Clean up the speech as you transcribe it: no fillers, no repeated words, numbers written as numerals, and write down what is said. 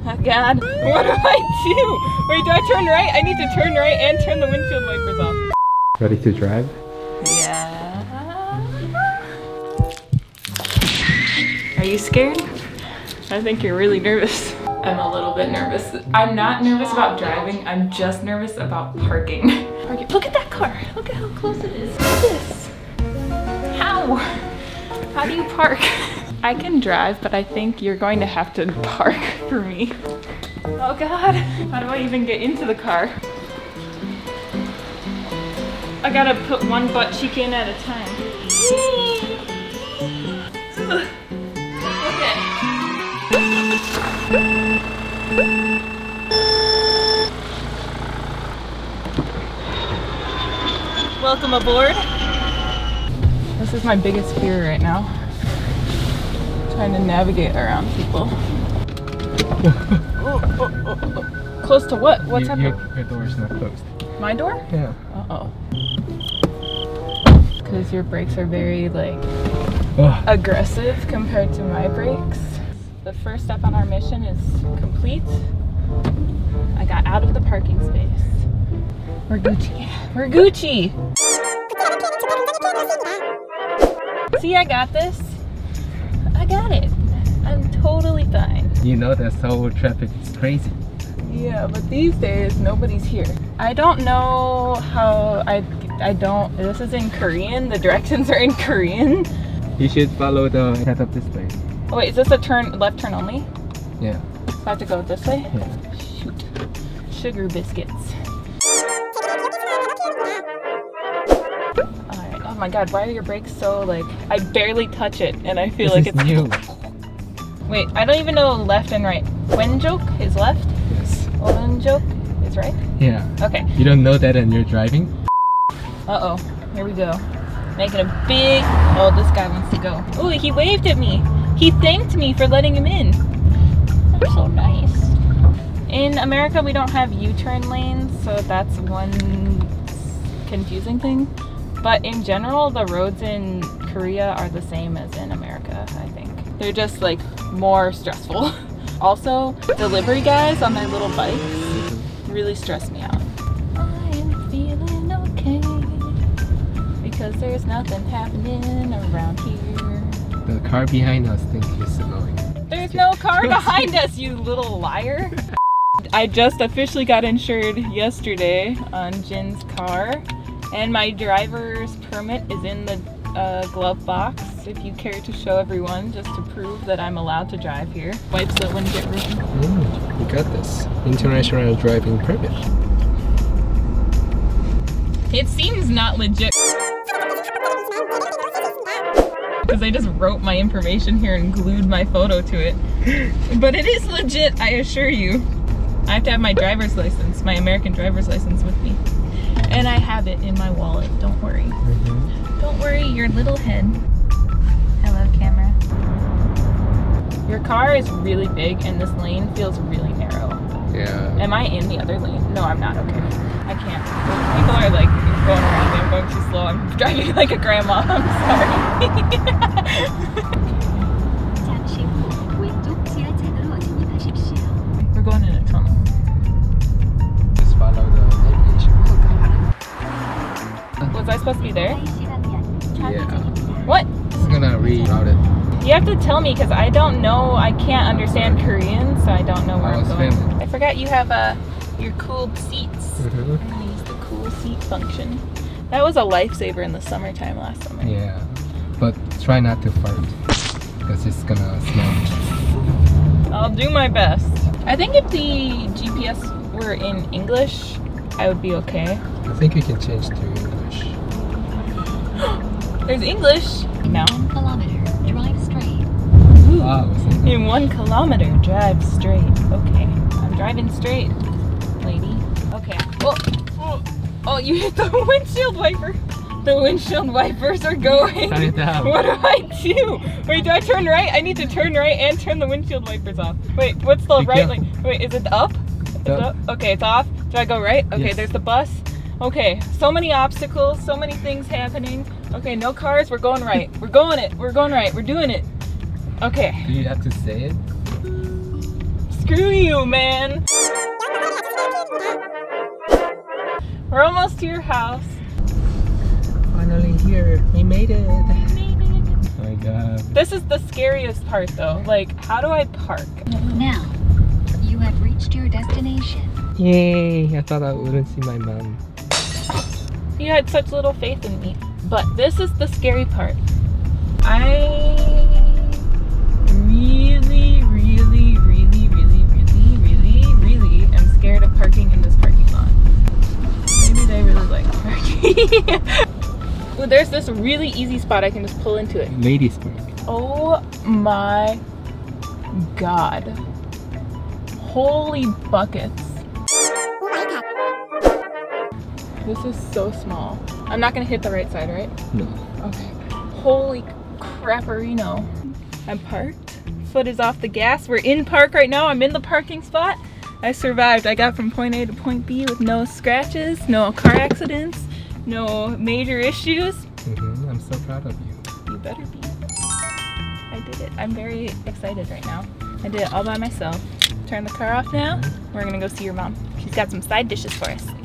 Oh God, what do I do? Wait, do I turn right? I need to turn right and turn the windshield wipers off. Ready to drive? Yeah. Are you scared? I think you're really nervous. I'm a little bit nervous. I'm not nervous about driving. I'm just nervous about parking. Look at that car. Look at how close it is. Look at this. How? How do you park? I can drive, but I think you're going to have to park for me. Oh God, how do I even get into the car? I gotta put one butt cheek in at a time. Okay. Welcome aboard. This is my biggest fear right now. Trying to navigate around people. Close to what? What's happening? Your door is not closed. My door? Yeah. Uh-oh. Because your brakes are very, like, aggressive compared to my brakes. The first step on our mission is complete. I got out of the parking space. We're Gucci. We're Gucci! See, I got this. I got it. I'm totally fine. You know that Seoul traffic is crazy. Yeah, but these days nobody's here. I don't know how I don't, this is in Korean, the directions are in Korean. You should follow the head-up display. Oh wait, is this a turn, left turn only? Yeah. So I have to go this way? Yeah. Shoot. Sugar biscuits. Alright, oh my God, why are your brakes so like, I barely touch it and I feel like it's new. Wait, I don't even know left and right. Wenjok is left? Yes. Orenjok is right? Yeah. Okay. You don't know that and you're driving? Uh-oh, here we go. Making a big, oh, this guy wants to go. Oh, he waved at me. He thanked me for letting him in. That's so nice. In America, we don't have U-turn lanes, so that's one confusing thing. But in general, the roads in Korea are the same as in America, I think. They're just like more stressful. Also, delivery guys on their little bikes really stress me out. I am feeling okay because there's nothing happening around here. The car behind us thinks he's annoying. There's no car behind us, you little liar. I just officially got insured yesterday on Jin's car, and my driver's permit is in the glove box if you care to show everyone, just to prove that I'm allowed to drive here. Wipes that wouldn't get ruined. You got this. International driving permit. It seems not legit because I just wrote my information here and glued my photo to it. But it is legit, I assure you. I have to have my driver's license, my American driver's license with me. And I have it in my wallet, don't worry. Don't worry, your little head. Hello, camera. Your car is really big and this lane feels really narrow. Yeah. Am I in the other lane? No, I'm not, okay. I can't. People are like going around me, I'm going too slow. I'm driving like a grandma, I'm sorry. We're going in a tunnel. Just follow the navigation. Was I supposed to be there? Yeah. What? It's gonna reroute it. You have to tell me because I don't know, I can't understand Korean, so I don't know where I'm going. I forgot you have your cooled seats. I'm gonna use the cool seat function. That was a lifesaver in the summertime last summer. Yeah. But try not to fart because it's gonna smell. I'll do my best. I think if the GPS were in English, I would be okay. I think you can change to English. There's English. Now. 1 kilometer, drive straight. Wow. In 1 kilometer, drive straight. Okay. I'm driving straight, lady. Okay. Oh, you hit the windshield wiper. The windshield wipers are going. Turn it down. What do I do? Wait, do I turn right? I need to turn right and turn the windshield wipers off. Wait, what's the right lane? Wait, is it up? It's up? Okay, it's off. Do I go right? Okay, yes. There's the bus. Okay, so many obstacles, so many things happening. Okay, no cars, we're going right. We're going right, we're doing it. Okay. Do you have to say it? Screw you. you, man. We're almost to your house. Finally here. We made it. Oh my god. This is the scariest part though. Like, how do I park? Now, you have reached your destination. Yay! I thought I wouldn't see my mom. You had such little faith in me. But this is the scary part. I really am scared of parking in this parking lot. Maybe they really like parking. Well, there's this really easy spot I can just pull into it. Ladies park. Oh my god. Holy buckets. This is so small. I'm not gonna hit the right side, right? No. Okay. Holy crapperino. I'm parked. Foot is off the gas. We're in park right now. I'm in the parking spot. I survived. I got from point A to point B with no scratches, no car accidents, no major issues. I'm so proud of you. You better be. I did it. I'm very excited right now. I did it all by myself. Turn the car off now. We're gonna go see your mom. She's got some side dishes for us.